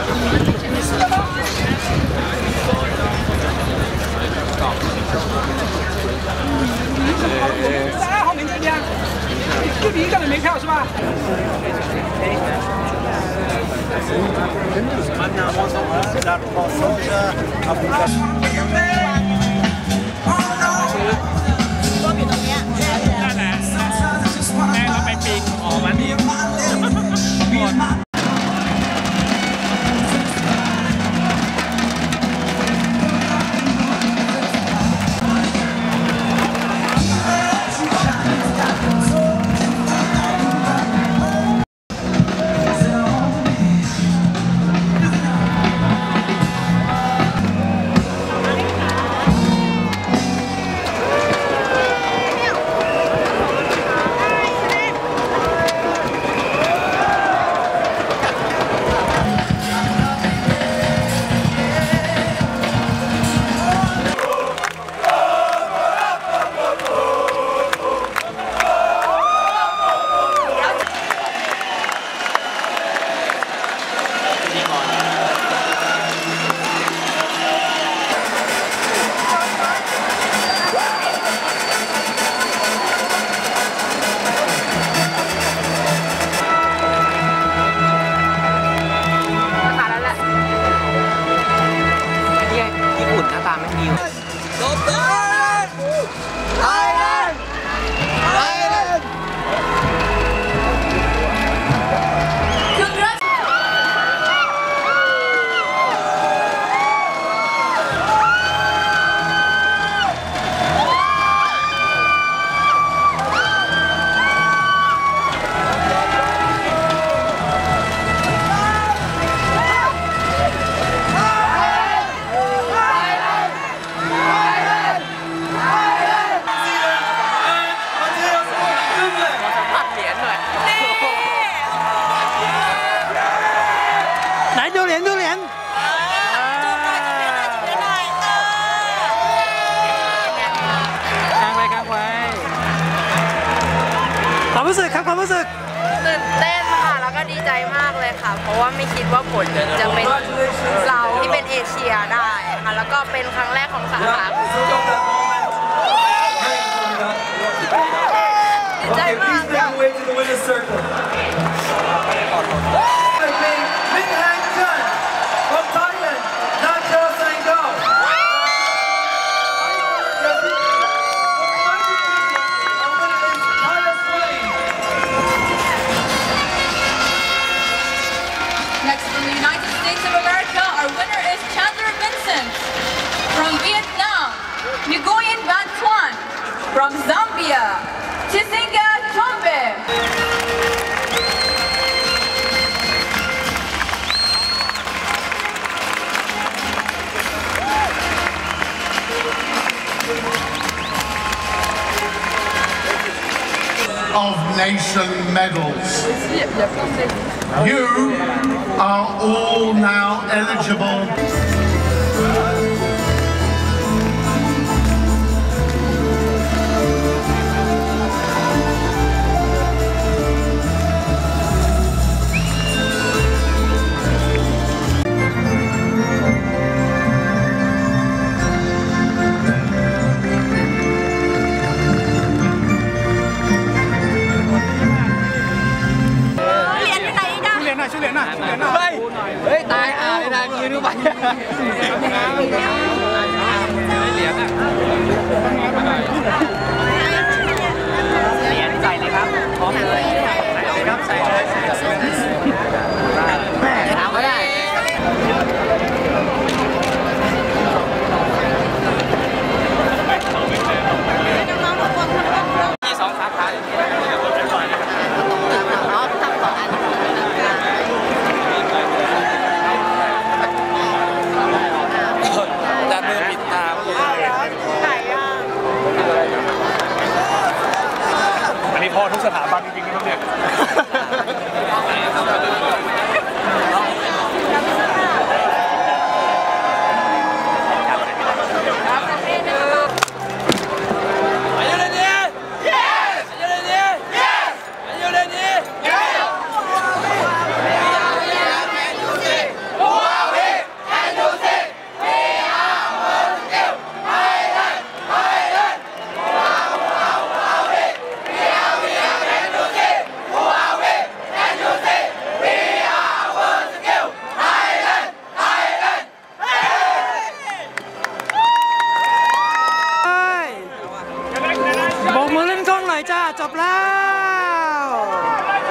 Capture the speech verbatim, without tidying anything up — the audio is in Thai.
三号名这边，就你一个人没票是吧？ ก็อยู่ตรงเนี้ยนั่นแหละแม่เราไปปีกออกมาดีหมดความรู้สึกครับความรู้สึกตื่นเต้นค่ะแล้วก็ดีใจมากเลยค่ะเพราะว่าไม่คิดว่าผลจะเป็นเราที่เป็นเอเชียได้ค่ะแล้วก็เป็นครั้งแรกของสาขาดีใจมากNguyen Van Thuan from Zambia, Chisinga Chombe. Of nation medals. You are all now eligible. Ê, tài à, đây là người nước bay. Liền á. Liềnใส่เลยครับพร้อมเลยใส่เลยครับใส่เลยถามก็ได้มีสองสาขาพอทุกสถาบันจริงๆนะครับเนี่ยจ้าจบแล้ว